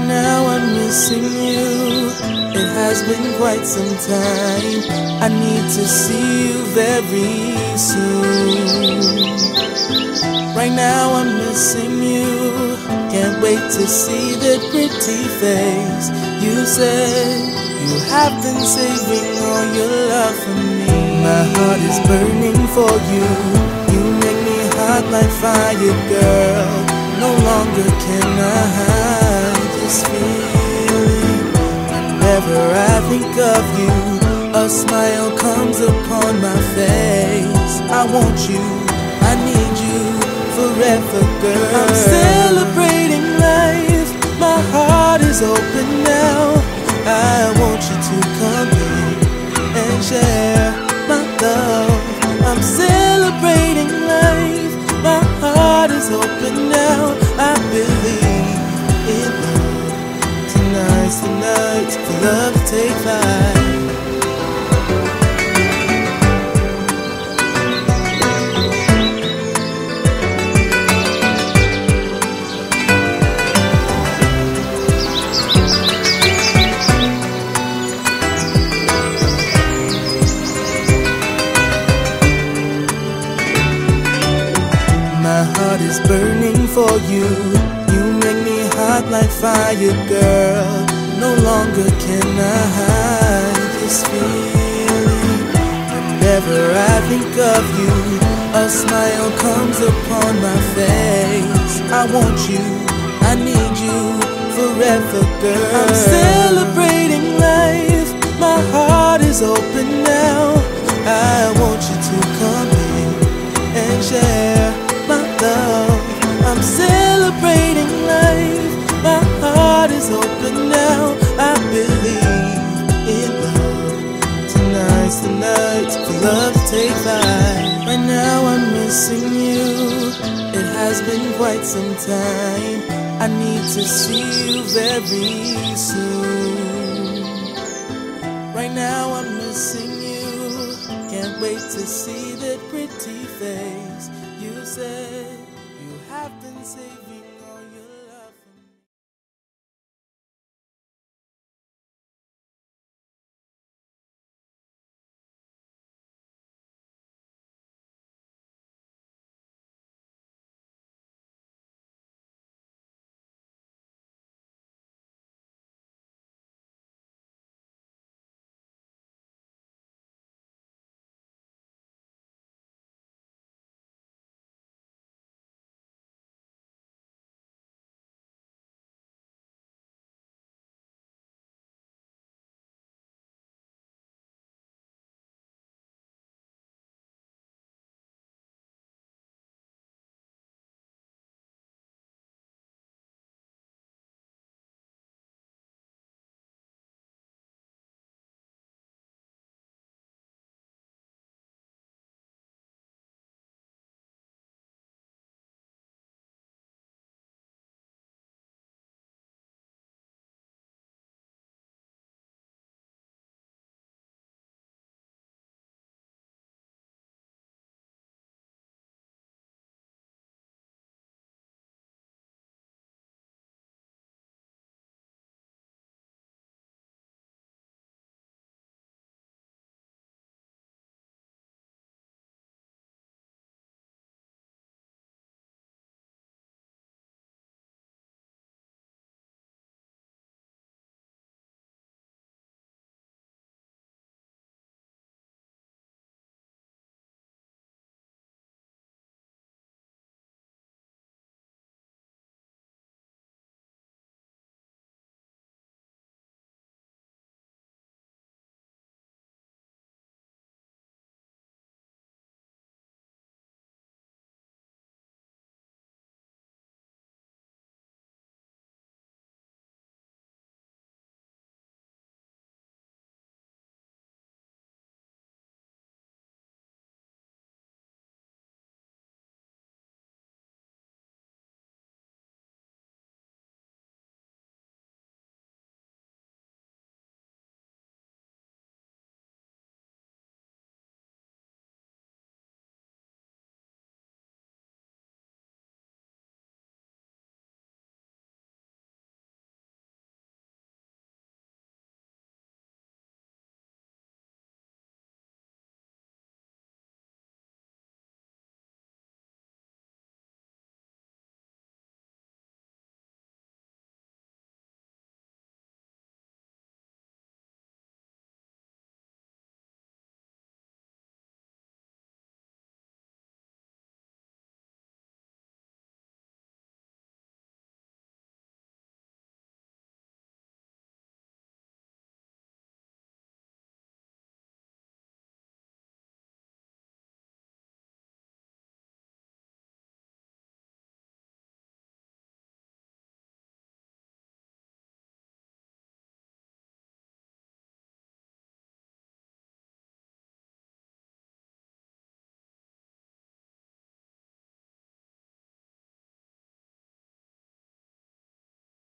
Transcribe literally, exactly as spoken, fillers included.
Right now I'm missing you. It has been quite some time. I need to see you very soon. Right now I'm missing you. Can't wait to see that pretty face. You said you have been saving all your love for me. My heart is burning for you. You make me hot like fire, girl. No longer can I hide this feeling. Whenever I think of you, a smile comes upon my face. I want you, I need you forever, girl. I'm celebrating life. My heart is open now. I want you to come in and share my love. I'm celebrating life. My heart is open now. I believe in love. Tonight's the night for love to take flight. My heart is burning for you. You make me hot like fire, girl. No longer can I hide this feeling. Whenever I think of you, a smile comes upon my face. I want you, I need you forever, girl. I'm celebrating life. My heart is open now. I want you to come in and share my love. I'm celebrating life. My heart is open now. I believe in love. Tonight's the night for love to take flight. Right now I'm missing you. It has been quite some time. I need to see you very soon. Right now I'm missing you. Can't wait to see that pretty face. You said you have been saving